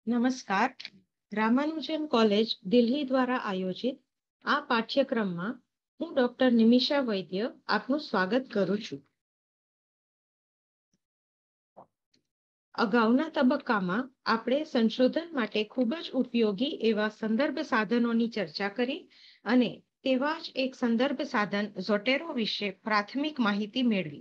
નમસ્કાર. રામાનુજન કોલેજ દિલ્હી દ્વારા આયોજિત આ પાઠ્યક્રમમાં હું ડોક્ટર નિમિષા વૈદ્ય આપનું સ્વાગત કરું છું. અગાઉના તબક્કામાં આપણે સંશોધન માટે ખૂબ જ ઉપયોગી એવા સંદર્ભ સાધનોની ચર્ચા કરી અને તેવા જ એક સંદર્ભ સાધન ઝોટેરો વિશે પ્રાથમિક માહિતી મેળવી.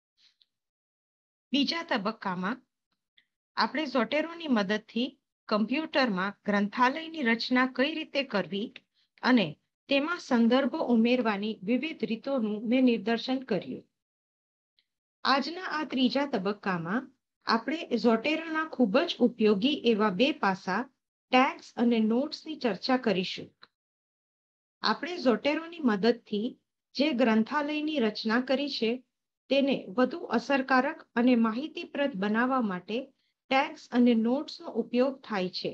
બીજા તબક્કામાં આપણે ઝોટેરોની મદદથી કમ્પ્યુટરમાં ગ્રંથાલયની રચના કઈ રીતે કરવી અને તેમાં સંદર્ભો ઉમેરવાની વિવિધ રીતોનું મેં નિદર્શન કર્યું. આજના આ ત્રીજા તબક્કામાં આપણે ઝોટેરોના ખૂબ જ ઉપયોગી એવા બે પાસા ટેગ્સ અને નોટ્સની ચર્ચા કરીશું. આપણે ઝોટેરોની મદદથી જે ગ્રંથાલયની રચના કરી છે તેને વધુ અસરકારક અને માહિતીપ્રદ બનાવવા માટે ટેગ્સ અને નોટ્સનો ઉપયોગ થાય છે.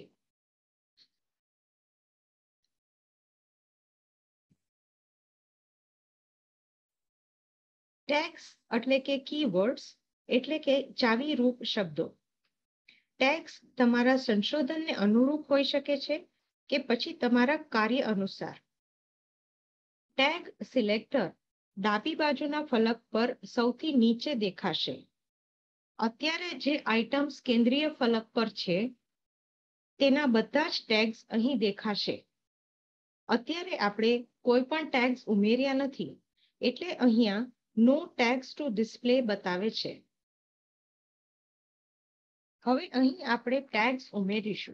ટેગ્સ એટલે કે કીવર્ડ્સ એટલે કે ચાવીરૂપ શબ્દો. ટેગ્સ તમારા સંશોધનને અનુરૂપ હોઈ શકે છે કે પછી તમારા કાર્ય અનુસાર. ટેગ સિલેક્ટર ડાબી બાજુના ફલક પર સૌથી નીચે દેખાશે. અત્યારે જે આઇટમ્સ કેન્દ્રીય ફલક પર છે તેના બધા જ ટેગ્સ અહીં દેખાશે. અત્યારે આપણે કોઈ પણ ટેગ્સ ઉમેર્યા નથી એટલે અહીંયા નો ટેગ્સ ટુ ડિસ્પ્લે બતાવે છે. હવે અહીં આપણે ટેગ્સ ઉમેરીશું.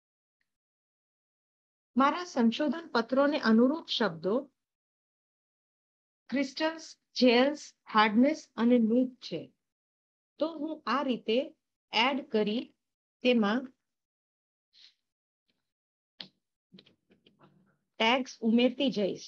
મારા સંશોધન પત્રોને અનુરૂપ શબ્દો ક્રિસ્ટલ્સ, જેલ્સ, હાર્ડનેસ અને નૂબ છે. તો હું આ રીતે એડ કરી તેમાં ટેગ્સ ઉમેરતી જઈશ.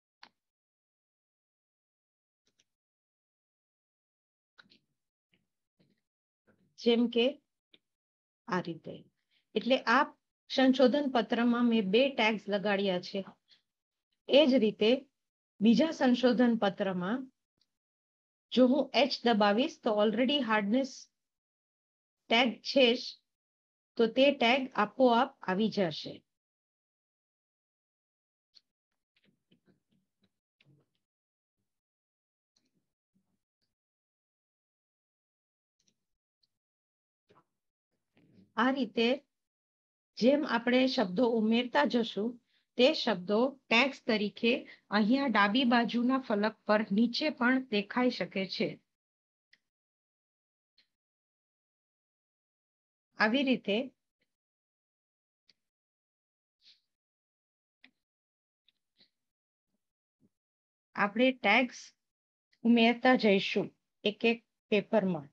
જેમ કે આ રીતે. એટલે આ સંશોધન પત્રમાં મેં બે ટેગ્સ લગાડ્યા છે. એ જ રીતે બીજા સંશોધન પત્રમાં જો હું એચ દબાવીશ તો ઓલરેડી હાર્ડનેસ ટેગ છે જ, તો તે ટેગ આપોઆપ આવી જશે. આ રીતે જેમ આપણે શબ્દો ઉમેરતા જશું તે શબ્દો ટેગ્સ તરીકે અહીંયા ડાબી બાજુના ફલક પર નીચે પણ દેખાઈ શકે છે. આવી રીતે આપણે ટેગ્સ ઉમેરતા જઈશું એક એક પેપરમાં.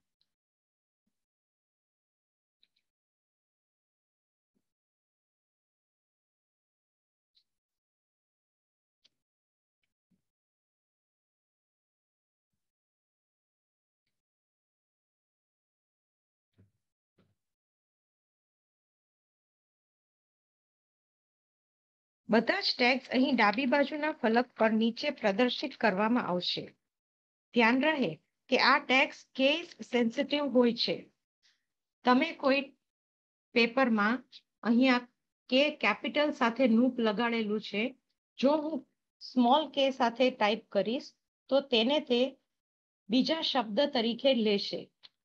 બધા જ ટેગ્સ અહીં ડાબી બાજુના ફલક પર નીચે પ્રદર્શિત કરવામાં આવશે. ધ્યાન રહે કે આ ટેગ્સ કેસ સેન્સિટિવ હોય છે. તમે કોઈ પેપરમાં અહીંયા કે કેપિટલ સાથે નૂપ લગાડેલું છે, જો હું સ્મોલ કે સાથે ટાઈપ કરીશ તો તેને તે બીજા શબ્દ તરીકે લેશે.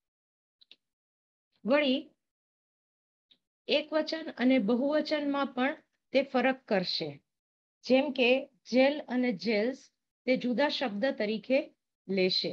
વળી એકવચન અને બહુવચનમાં પણ તે ફરક કરશે. જેમ કે જેલ અને જેલ્સ તે જુદા શબ્દ તરીકે લેશે.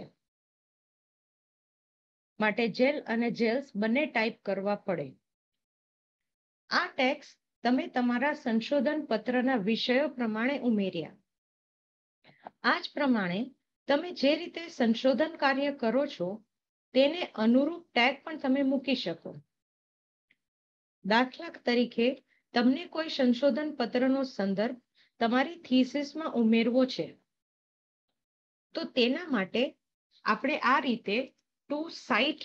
માટે જેલ અને જેલ્સ બંને ટાઈપ કરવા પડે. આ ટેગ્સ તમે તમારા સંશોધન પત્રના વિષયો પ્રમાણે ઉમેર્યા. આ જ પ્રમાણે તમે જે રીતે સંશોધન કાર્ય કરો છો તેને અનુરૂપ ટેગ પણ તમે મૂકી શકો. દાખલા તરીકે તમને કોઈ સંશોધન પત્રનો સંદર્ભ તમારી થીસિસમાં ઉમેરવો છે તો તેના માટે આપણે આ રીતે ટુ સાઇટ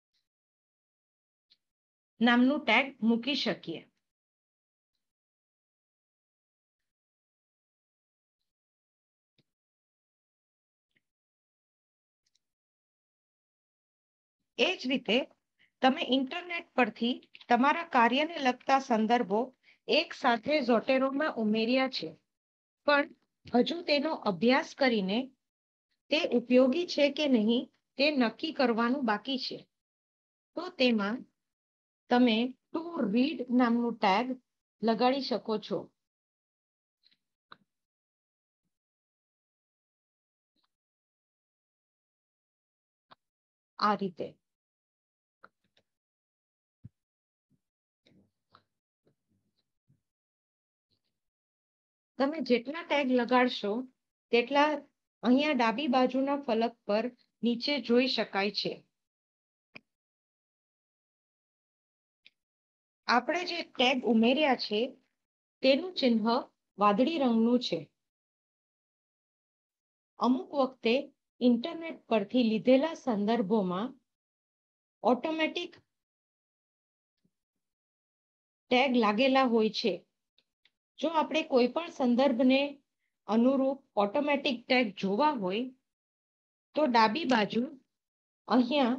નામનું ટેગ મૂકી શકીએ. એ જ રીતે તમે ઇન્ટરનેટ પરથી તમારા કાર્યને લગતા સંદર્ભો એક સાથે ઝોટેરોમાં ઉમેર્યા છે, પણ હજુ તેનો અભ્યાસ કરીને તે ઉપયોગી છે કે નહીં તે નક્કી કરવાનું બાકી છે. તો તેમાં તમે ટુ રીડ નામનું ટેગ લગાડી શકો છો. આ રીતે તમે જેટલા ટેગ લગાડશો તેટલા અહીંયા ડાબી બાજુના ફલક પર નીચે જોઈ શકાય છે. આપણે જે ટેગ ઉમેર્યા છે તેનું ચિહ્ન વાદળી રંગનું છે. અમુક વખતે ઇન્ટરનેટ પરથી લીધેલા સંદર્ભોમાં ઓટોમેટિક ટેગ લાગેલા હોય છે. જો આપણે કોઈ પણ સંદર્ભને અનુરૂપ ઓટોમેટિક ટેગ જોવા હોય તો ડાબી બાજુ અહીંયા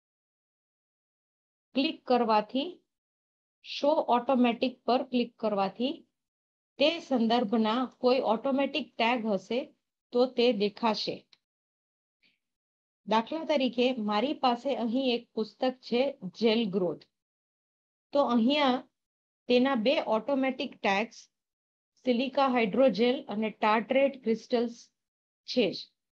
ક્લિક કરવાથી શો ઓટોમેટિક પર ક્લિક કરવાથી તે સંદર્ભના કોઈ ઓટોમેટિક ટેગ હશે તો તે દેખાશે. દાખલા તરીકે મારી પાસે અહીં એક પુસ્તક છે જેલ ગ્રોથ. તો અહીંયા તેના બે ઓટોમેટિક ટેગ્સ સિલિકા હાઇડ્રોજેલ અને ટાર્ટરેટ ક્રિસ્ટલ્સ છે.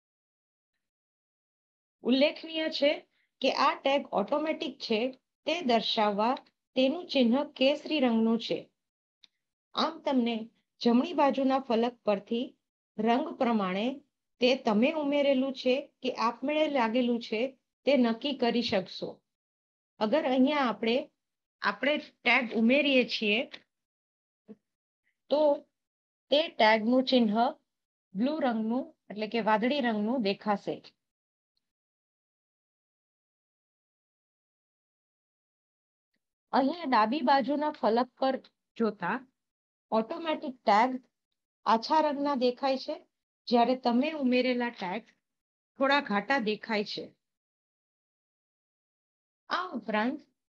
ઉલ્લેખનીય છે કે આ ટેગ ઓટોમેટિક છે તે દર્શાવવા તેનું ચિહ્ન કેસરી રંગનું છે. આમ તમને જમણી બાજુના ફલક પરથી રંગ પ્રમાણે તે તમે ઉમેરેલું છે કે આપમેળે લાગેલું છે તે નક્કી કરી શકશો. અગર અહીંયા આપણે ટેગ ઉમેરીએ છીએ તો તે ટેગનું ચિહ્ન બ્લુ રંગનું એટલે કે વાદળી રંગનું દેખાશે. અહીંયા ડાબી બાજુના ફલક પર જોતા ઓટોમેટિક ટેગ આછા રંગના દેખાય છે, જ્યારે તમે ઉમેરેલા ટેગ થોડા ઘાટા દેખાય છે. આ ઉપરાંત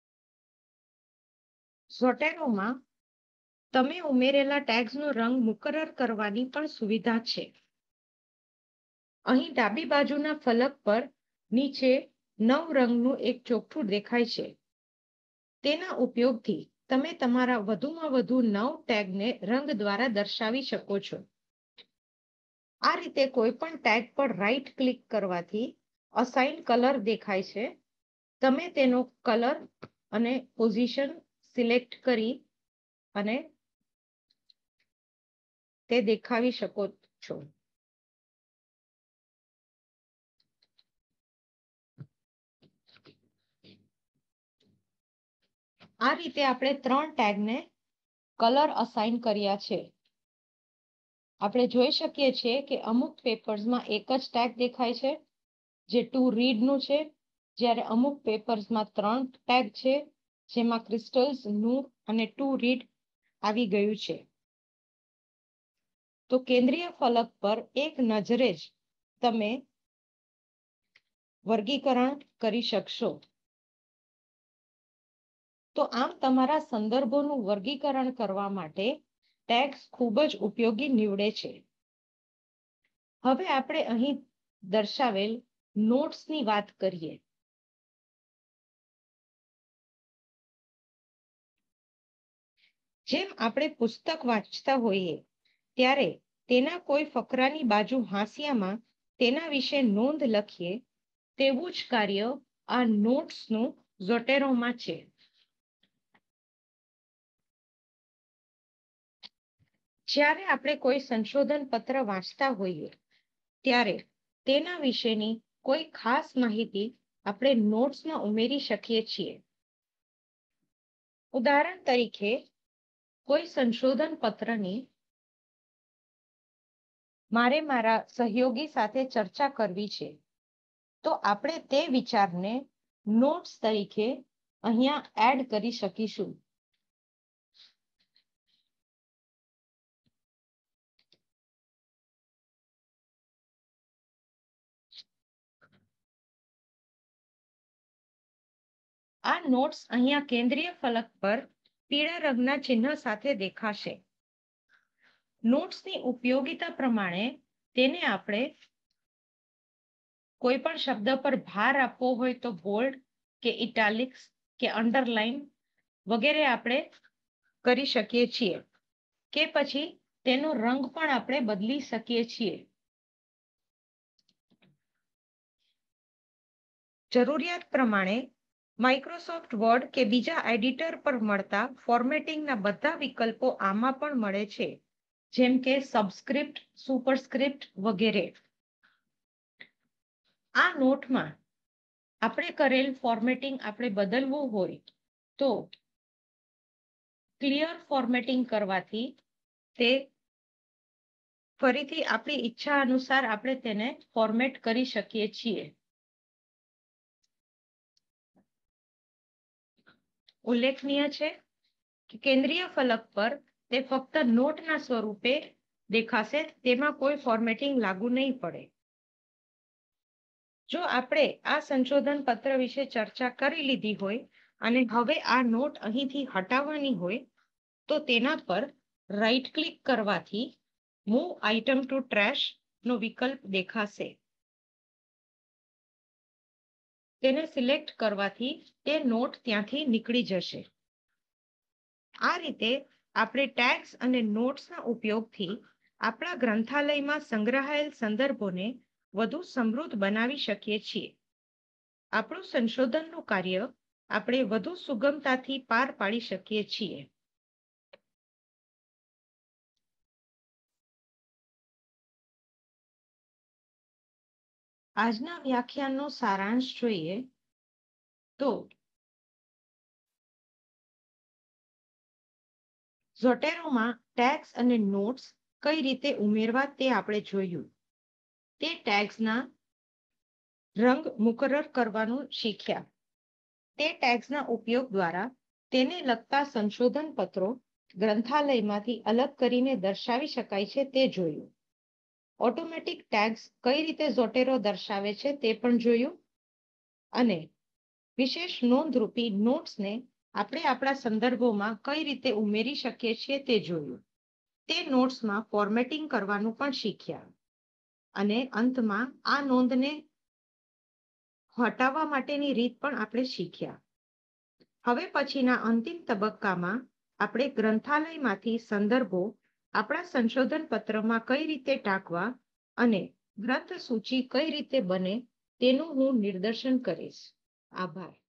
ઝોટેરોમાં તમે ઉમેરેલા ટેગ્સનો રંગ મુકરર કરવાની પણ સુવિધા છે. અહીં ડાબી બાજુના ફલક પર નીચે 9 રંગનું એક ચોકઠું દેખાય છે. તેના ઉપયોગથી તમે તમારા વધુમાં વધુ 9 ટેગને રંગ દ્વારા દર્શાવી શકો છો. આ રીતે કોઈ પણ ટેગ પર રાઈટ ક્લિક કરવાથી અસાઇન કલર દેખાય છે. તમે તેનો કલર અને પોઝિશન સિલેક્ટ કરી અને તે દેખાવી શકો છો. આ રીતે આપણે 3 ટેગને કલર અસાઇન કર્યા છે. આપણે જોઈ શકીએ છીએ કે અમુક પેપર્સમાં એક જ ટેગ દેખાય છે જે ટુ રીડનું છે, જ્યારે અમુક પેપર્સમાં 3 ટેગ છે જેમાં ક્રિસ્ટલ્સ, નૂર અને ટુ રીડ આવી ગયું છે. તો કેન્દ્રીય ફલક પર એક નજરે જ તમે વર્ગીકરણ કરી શકશો. તો આમ તમારા સંદર્ભોનું વર્ગીકરણ કરવા માટે ટેગ્સ ખૂબ જ ઉપયોગી નીવડે છે. હવે આપણે અહીં દર્શાવેલ નોટ્સની વાત કરીએ. જેમ આપણે પુસ્તક વાંચતા હોઈએ ત્યારે તેના કોઈ ફકરાની બાજુ હાંસિયામાં તેના વિશે નોંધ લખીએ તેવું જ કાર્ય આ નોટ્સનું ઝોટેરોમાં છે. જ્યારે આપણે કોઈ સંશોધન પત્ર વાંચતા હોઈએ ત્યારે તેના વિશેની કોઈ ખાસ માહિતી આપણે નોટ્સમાં ઉમેરી શકીએ છીએ. ઉદાહરણ તરીકે કોઈ સંશોધન પત્રની મારે મારા સહયોગી સાથે ચર્ચા કરવી છે, તો આપણે તે વિચારને નોટ્સ તરીકે અહીંયા એડ કરી શકીશું. આ નોટ્સ અહીંયા કેન્દ્રીય ફલક પર પીળા રંગના ચિહ્ન સાથે દેખાશે. નોટ્સની ઉપયોગિતા પ્રમાણે તેને આપણે કોઈ પણ શબ્દ પર ભાર આપવો હોય તો બોલ્ડ કે ઇટાલિક્સ કે અંડરલાઇન વગેરે આપણે કરી શકીએ છીએ, કે પછી તેનો રંગ પણ આપણે બદલી શકીએ છીએ. જરૂરિયાત પ્રમાણે માઇક્રોસોફ્ટ વર્ડ કે બીજા એડિટર પર મળતા ફોર્મેટિંગના બધા વિકલ્પો આમાં પણ મળે છે, જેમ કે સબસ્ક્રિપ્ટ, સુપરસ્ક્રિપ્ટ વગેરે. આ નોટમાં આપણે કરેલ ફોર્મેટિંગ આપણે બદલવું હોય તો ક્લિયર ફોર્મેટિંગ કરવાથી તે ફરીથી આપણી ઈચ્છા અનુસાર આપણે તેને ફોર્મેટ કરી શકીએ છીએ. ઉલ્લેખનીય છે કે કેન્દ્રીય ફલક પર તે ફક્ત નોટના સ્વરૂપે દેખાશે, તેમાં કોઈ ફોર્મેટિંગ લાગુ નહીં પડે. જો આપણે આ સંશોધન પત્ર વિશે ચર્ચા કરી લીધી હોય અને હવે આ નોટ અહીંથી હટાવવાની હોય તો તેના પર રાઈટ ક્લિક કરવાથી મૂવ આઇટમ ટુ ટ્રેશ નો વિકલ્પ દેખાશે. તેને સિલેક્ટ કરવાથી તે નોટ ત્યાંથી નીકળી જશે. આ રીતે આપણે ટેગ્સ અને નોટ્સના ઉપયોગથી આપણા ગ્રંથાલયમાં સંગ્રહાયેલ સંદર્ભોને વધુ સમૃદ્ધ બનાવી શકીએ છીએ. આપણું સંશોધનનું કાર્ય આપણે વધુ સુગમતાથી પાર પાડી શકીએ છીએ. આજના વ્યાખ્યાનનો સારાંશ જોઈએ તો ઝોટેરોમાં ટેગ્સ અને નોટ્સ કઈ રીતે ઉમેરવા તે આપણે જોયું. તે ટેગ્સના રંગ મુકરર કરવાનું શીખ્યા. તે ટેગ્સના ઉપયોગ દ્વારા તેને લગતા સંશોધન પત્રો ગ્રંથાલયમાંથી અલગ કરીને દર્શાવી શકાય છે તે જોયું. ઓટોમેટિક ટેગ્સ કઈ રીતે ઝોટેરો દર્શાવે છે તે પણ જોયું. અને વિશેષ નોંધરૂપી નોટ્સને આપણે આપણા સંદર્ભોમાં કઈ રીતે ઉમેરી શકીએ છીએ તે જોયું. તે નોટ્સમાં ફોર્મેટિંગ કરવાનું પણ શીખ્યા. અને અંતમાં આ નોંધને હટાવવા માટેની રીત પણ આપણે શીખ્યા. હવે પછીના અંતિમ તબક્કામાં આપણે ગ્રંથાલયમાંથી સંદર્ભો આપણા સંશોધન પત્રમાં કઈ રીતે ટાંકવા અને ગ્રંથ સૂચિ કઈ રીતે બને તેનું હું નિદર્શન કરીશ. આભાર.